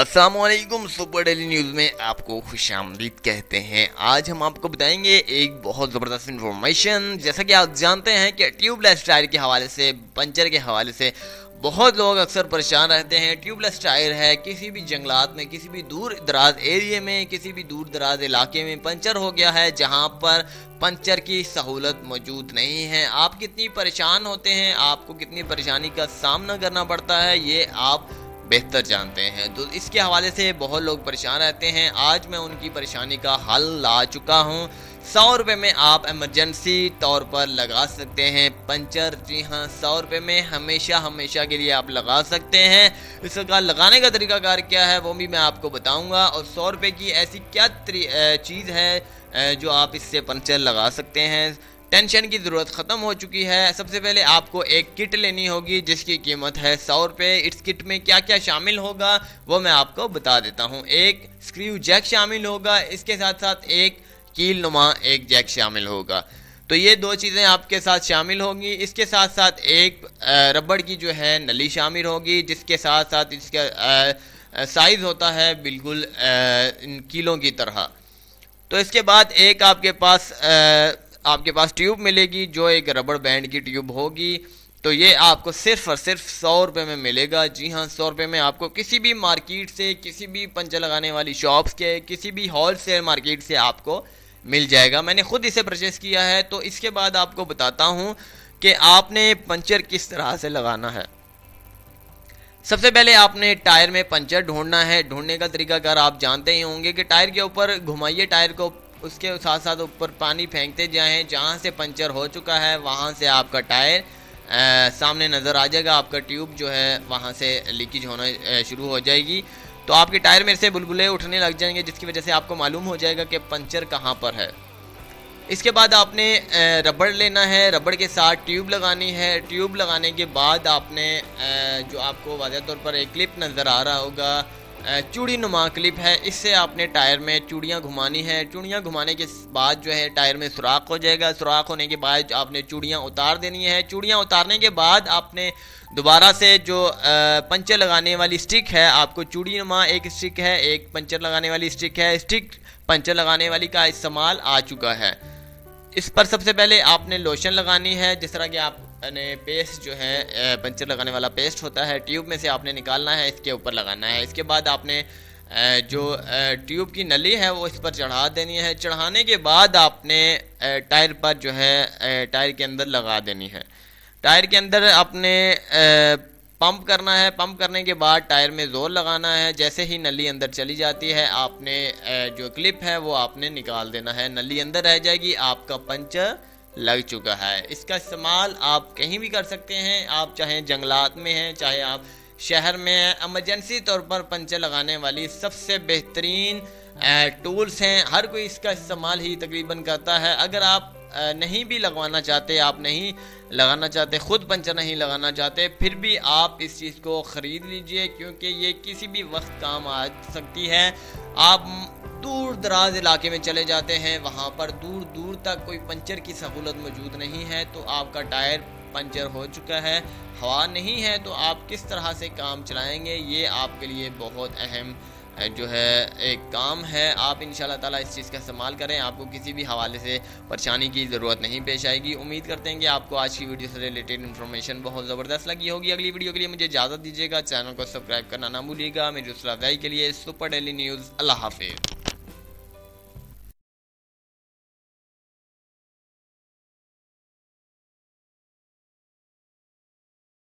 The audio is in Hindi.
अस्सलामुअलैकुम। सुपर डेली न्यूज़ में आपको खुशामदीद कहते हैं। आज हम आपको बताएंगे एक बहुत ज़बरदस्त इन्फॉर्मेशन। जैसा कि आप जानते हैं कि ट्यूबलेस टायर के हवाले से, पंचर के हवाले से बहुत लोग अक्सर परेशान रहते हैं। ट्यूबलेस टायर है, किसी भी जंगलात में, किसी भी दूर दराज एरिया में, किसी भी दूर दराज इलाके में पंचर हो गया है जहां पर पंचर की सहूलत मौजूद नहीं है। आप कितनी परेशान होते हैं, आपको कितनी परेशानी का सामना करना पड़ता है, ये आप बेहतर जानते हैं। तो इसके हवाले से बहुत लोग परेशान रहते हैं। आज मैं उनकी परेशानी का हल ला चुका हूँ। 100 रुपये में आप इमरजेंसी तौर पर लगा सकते हैं पंचर। जी हाँ, 100 रुपये में हमेशा के लिए आप लगा सकते हैं। इसका लगाने का तरीकाकार क्या है वो भी मैं आपको बताऊंगा, और 100 रुपये की ऐसी क्या चीज़ है जो आप इससे पंचर लगा सकते हैं। टेंशन की ज़रूरत ख़त्म हो चुकी है। सबसे पहले आपको एक किट लेनी होगी जिसकी कीमत है 100 रुपये। इस किट में क्या क्या शामिल होगा वो मैं आपको बता देता हूँ। एक स्क्रू जैक शामिल होगा, इसके साथ साथ एक कील नुमा एक जैक शामिल होगा। तो ये दो चीज़ें आपके साथ शामिल होंगी। इसके साथ साथ एक रबड़ की जो है नली शामिल होगी, जिसके साथ साथ इसका साइज़ होता है बिल्कुल इन कीलों की तरह। तो इसके बाद एक आपके पास ट्यूब मिलेगी जो एक रबड़ बैंड की ट्यूब होगी। तो ये आपको सिर्फ और सिर्फ 100 रुपये में मिलेगा। जी हाँ, 100 रुपये में आपको किसी भी मार्केट से, किसी भी पंचर लगाने वाली शॉप्स के, किसी भी होल सेल मार्केट से आपको मिल जाएगा। मैंने खुद इसे परचेस किया है। तो इसके बाद आपको बताता हूँ कि आपने पंचर किस तरह से लगाना है। सबसे पहले आपने टायर में पंचर ढूंढना है। ढूंढने का तरीकाकार आप जानते ही होंगे कि टायर के ऊपर घुमाइए टायर को, उसके साथ साथ ऊपर पानी फेंकते जाएं। जहां से पंचर हो चुका है वहां से आपका टायर सामने नज़र आ जाएगा। आपका ट्यूब जो है वहां से लीकेज होना शुरू हो जाएगी। तो आपके टायर में से बुलबुले उठने लग जाएंगे, जिसकी वजह से आपको मालूम हो जाएगा कि पंचर कहां पर है। इसके बाद आपने रबड़ लेना है, रबड़ के साथ ट्यूब लगानी है। ट्यूब लगाने के बाद आपने जो आपको वाज़ह तौर पर एक क्लिप नज़र आ रहा होगा, चूड़ी नुमा क्लिप है, इससे आपने टायर में चूड़ियाँ घुमानी है। चूड़ियाँ घुमाने के बाद जो है टायर में सुराख हो जाएगा। सुराख होने के बाद आपने चूड़ियाँ उतार देनी है। चूड़ियाँ उतारने के बाद आपने दोबारा से जो पंचर लगाने वाली स्टिक है, आपको चूड़ी नुमा एक स्टिक है, एक पंचर लगाने वाली स्टिक है। स्टिक पंचर लगाने वाली का इस्तेमाल आ चुका है। इस पर सबसे पहले आपने लोशन लगानी है। जिस तरह कि आपने पेस्ट जो है पंचर लगाने वाला पेस्ट होता है, ट्यूब में से आपने निकालना है, इसके ऊपर लगाना है। इसके बाद आपने जो ट्यूब की नली है वो इस पर चढ़ा देनी है। चढ़ाने के बाद आपने टायर पर जो है टायर के अंदर लगा देनी है। टायर के अंदर आपने पंप करना है। पंप करने के बाद टायर में ज़ोर लगाना है। जैसे ही नली अंदर चली जाती है आपने जो क्लिप है वो आपने निकाल देना है। नली अंदर रह जाएगी, आपका पंचर लग चुका है। इसका इस्तेमाल आप कहीं भी कर सकते हैं। आप चाहे जंगलात में हैं, चाहे आप शहर में हैं, इमरजेंसी तौर पर पंचर लगाने वाली सबसे बेहतरीन टूल्स हैं। हर कोई इसका इस्तेमाल ही तकरीबन करता है। अगर आप नहीं भी लगवाना चाहते, आप नहीं लगाना चाहते, खुद पंचर नहीं लगाना चाहते, फिर भी आप इस चीज़ को ख़रीद लीजिए, क्योंकि ये किसी भी वक्त काम आ सकती है। आप दूर दराज इलाके में चले जाते हैं, वहाँ पर दूर दूर तक कोई पंचर की सहूलत मौजूद नहीं है, तो आपका टायर पंचर हो चुका है, हवा नहीं है, तो आप किस तरह से काम चलाएंगे, ये आपके लिए बहुत अहम जो है एक काम है। आप इंशाल्लाह ताला इस चीज़ का इस्तेमाल करें, आपको किसी भी हवाले से परेशानी की ज़रूरत नहीं पेश आएगी। उम्मीद करते हैं कि आपको आज की वीडियो से रिलेटेड इन्फॉर्मेशन बहुत ज़बरदस्त लगी होगी। अगली वीडियो के लिए मुझे इजाज़त दीजिएगा। चैनल को सब्सक्राइब करना ना भूलिएगा। मेरी हौसला अफजाई के लिए सुपर डेली न्यूज़। अल्लाह हाफिज़।